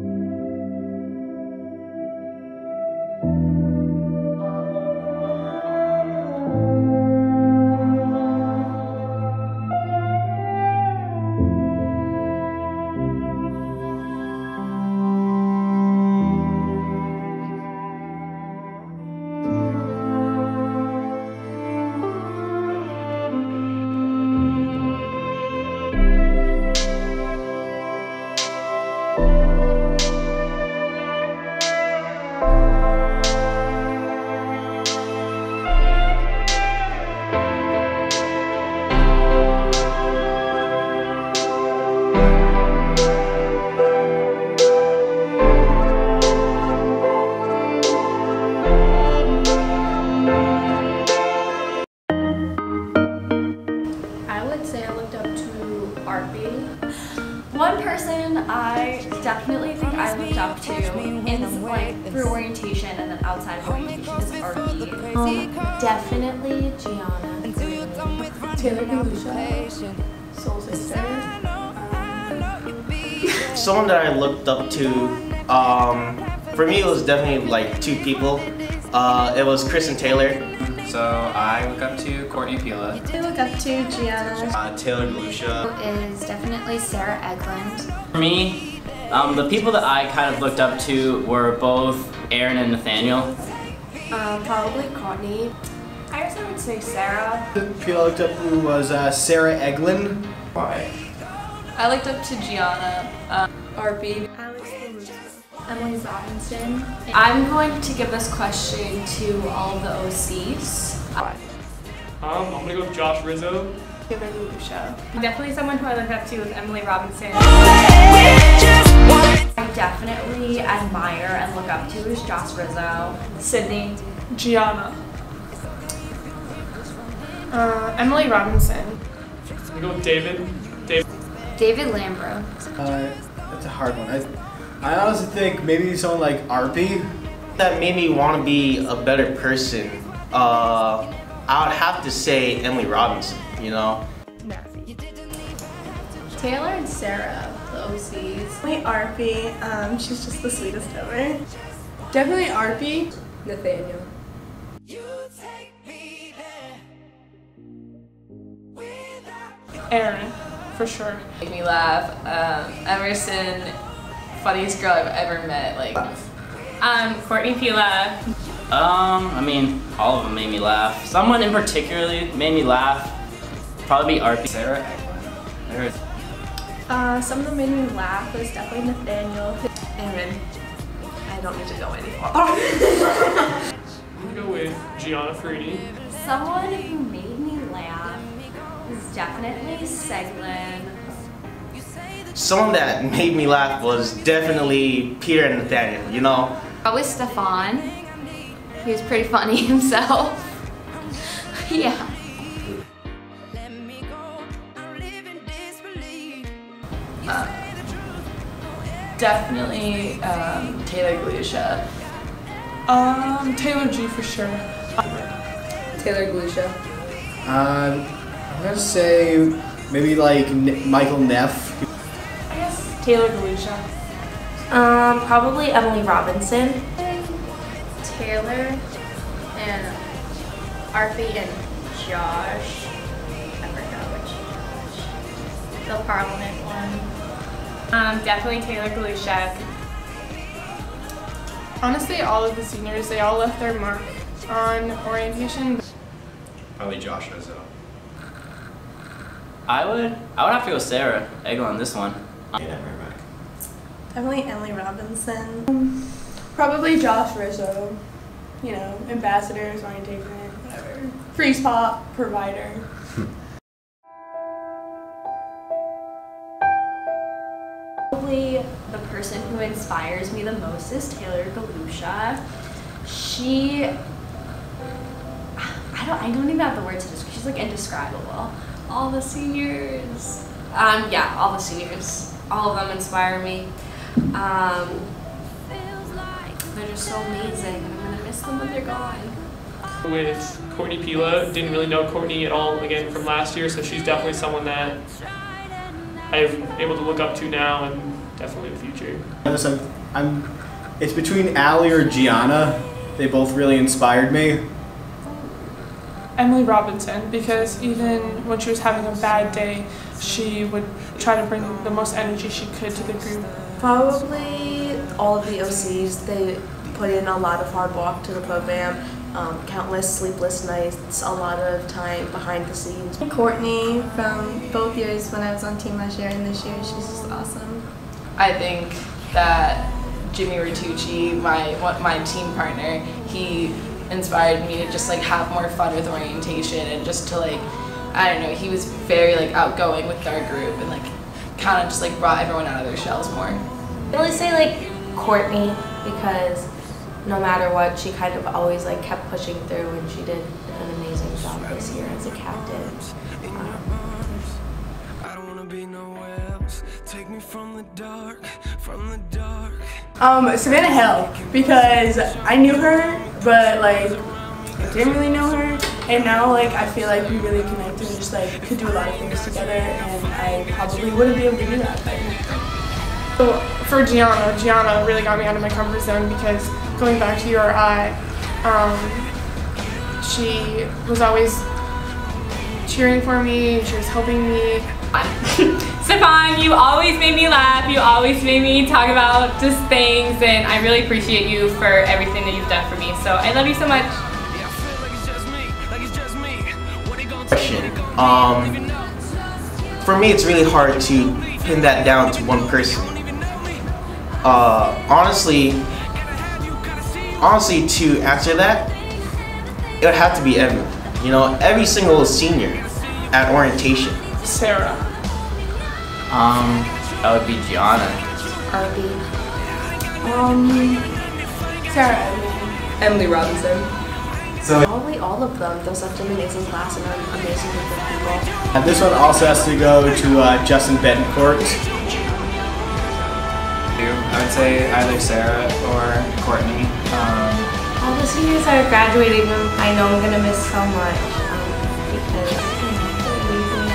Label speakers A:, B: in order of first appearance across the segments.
A: One person I definitely think I looked up to in like through orientation and then outside of orientation is RP.
B: Definitely Gianna.
C: Taylor Galusha. Soul Sister.
D: Someone that I looked up to, for me it was definitely like two people. It was Chris and Taylor.
E: So I look up to Courtney Pila.
C: I look up to Gianna.
D: Taylor Galusha.
B: Is definitely Sarah Eglund.
F: For me, the people that I kind of looked up to were both Aaron and Nathaniel.
C: Probably Courtney.
A: I guess I would say Sarah.
G: The people I looked up to was Sarah Eglund.
D: Why?
A: I looked up to Gianna.
C: RP.
A: Emily Robinson. I'm going to give this question to all of the OCs.
H: I'm gonna go with Josh Rizzo.
C: Taylor Galusha.
A: Definitely someone who I look up to is Emily Robinson. I definitely admire and look up to is Josh Rizzo. Sydney.
C: Gianna. Emily Robinson.
H: I'm gonna go with David.
B: David Lambro.
G: That's a hard one. I honestly think maybe someone like RP.
D: That made me want to be a better person. I would have to say Emily Robinson, you know?
A: Taylor and Sarah, the OCs.
C: Definitely RP. She's just the sweetest ever. Definitely RP.
A: Nathaniel.
C: Aaron, for sure.
A: Make me laugh. Emerson, funniest girl I've ever met. Like, Courtney Pila.
F: I mean, all of them made me laugh. Someone in particularly made me laugh. Probably be RP.
E: Sarah Eglund.
C: Some of them made me laugh. Was definitely Nathaniel.
A: Aaron. I don't need to go anymore.
H: I'm gonna go with Gianna Freeney.
A: Someone who made me laugh is definitely Seglin.
D: Someone that made me laugh was definitely Peter and Nathaniel, you know?
B: Probably Stefan. He was pretty funny himself. Yeah.
A: Definitely Taylor Galusha.
C: Taylor G for sure.
A: Taylor Galusha.
G: I'm gonna say maybe like Michael Neff.
A: I guess Taylor Galusha.
C: Probably Emily Robinson.
B: Taylor and RP and Josh. I forgot which. The Parliament one.
A: Definitely Taylor Galusha.
C: Honestly, all of the seniors, they all left their mark on orientation.
E: Probably Josh Rizzo.
F: I would have to go Sarah Eglund on this one.
E: Merrimack.
C: Definitely Emily Robinson. Probably Josh Rizzo. You know, ambassadors, orientation, whatever. Free spot provider.
A: Probably the person who inspires me the most is Taylor Galusha. She, I don't even have the words to describe. She's like indescribable. All the seniors. Yeah, all the seniors. All of them inspire me. They're just so amazing. I'm gonna miss them when they're gone.
H: With Courtney Pila. Didn't really know Courtney at all again from last year, so she's definitely someone that I'm able to look up to now and definitely the future.
G: Listen, it's between Allie or Gianna. They both really inspired me.
I: Emily Robinson, because even when she was having a bad day, she would try to bring the most energy she could to the group.
C: Probably all of the OCs. They put in a lot of hard work to the program, countless sleepless nights, a lot of time behind the scenes.
J: Courtney from both years when I was on team last year and this year, she's just awesome.
K: I think that Jimmy Ritucci, my team partner, he inspired me to just like have more fun with orientation and just to like, I don't know, he was very like outgoing with our group and like kind of just like brought everyone out of their shells more.
B: I'd really say like Courtney, because no matter what, she kind of always like kept pushing through, and she did an amazing job this year as a captain.
C: Savannah Hill, because I knew her, but like I didn't really know her, and now like I feel like we really connected and just like could do a lot of things together, and I probably wouldn't be able to do that.
I: So for Gianna really got me out of my comfort zone, because going back to URI, she was always cheering for me, she was helping me.
L: Stefan, you always made me laugh, you always made me talk about just things, and I really appreciate you for everything that you've done for me. So I love you so much.
D: For me, it's really hard to pin that down to one person. Honestly, to answer that, it would have to be Emily. You know, every single senior at orientation.
I: Sarah.
F: That would be Gianna.
B: Arby.
C: Sarah,
K: Emily Robinson.
B: Probably all of them. They're such an amazing class and an amazing group of people.
G: And this one also has to go to Justin Betancourt.
E: I would say either Sarah or Courtney.
B: All the seniors that are graduating, I know I'm gonna miss so much because they're leaving.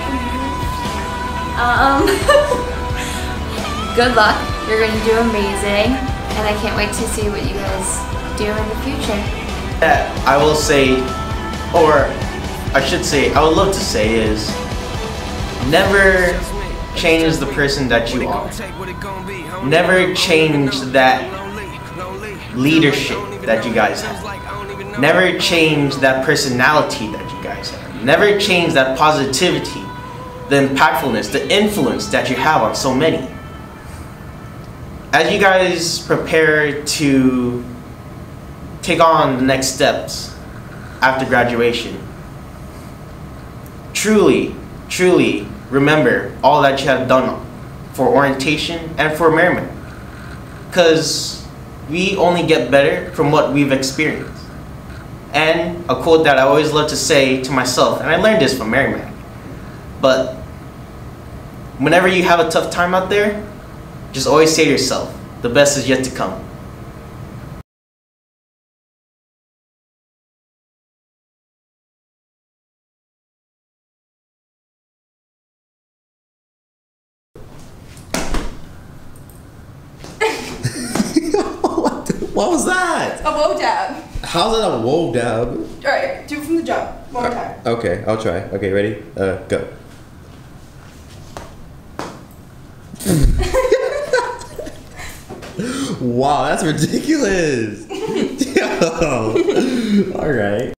A: Good luck. You're going to do amazing, and I can't wait to see what you guys do in the future.
D: That I will say, or I should say, I would love to say is, never change the person that you are. Never change that leadership that you guys have. Never change that personality that you guys have. Never change that positivity, the impactfulness, the influence that you have on so many. As you guys prepare to take on the next steps after graduation, truly remember all that you have done for orientation and for Merrimack. Because we only get better from what we've experienced. And a quote that I always love to say to myself, and I learned this from Merrimack, but whenever you have a tough time out there, just always say to yourself, the best is yet to come.
M: What was that?
C: A whoa dab.
M: How's that a whoa dab?
C: Alright, do it from the jump. One more time.
M: Okay, I'll try. Okay, ready? Go. Wow, that's ridiculous. Yo. All right.